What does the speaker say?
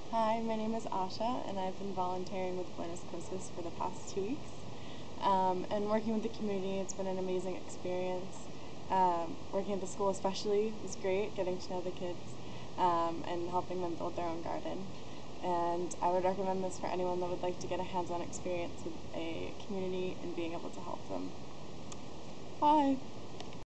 Hi, my name is Asha, and I've been volunteering with Buenas Cosas for the past 2 weeks. And working with the community, it's been an amazing experience. Working at the school especially was great, getting to know the kids and helping them build their own garden. And I would recommend this for anyone that would like to get a hands-on experience with a community and being able to help them. Bye!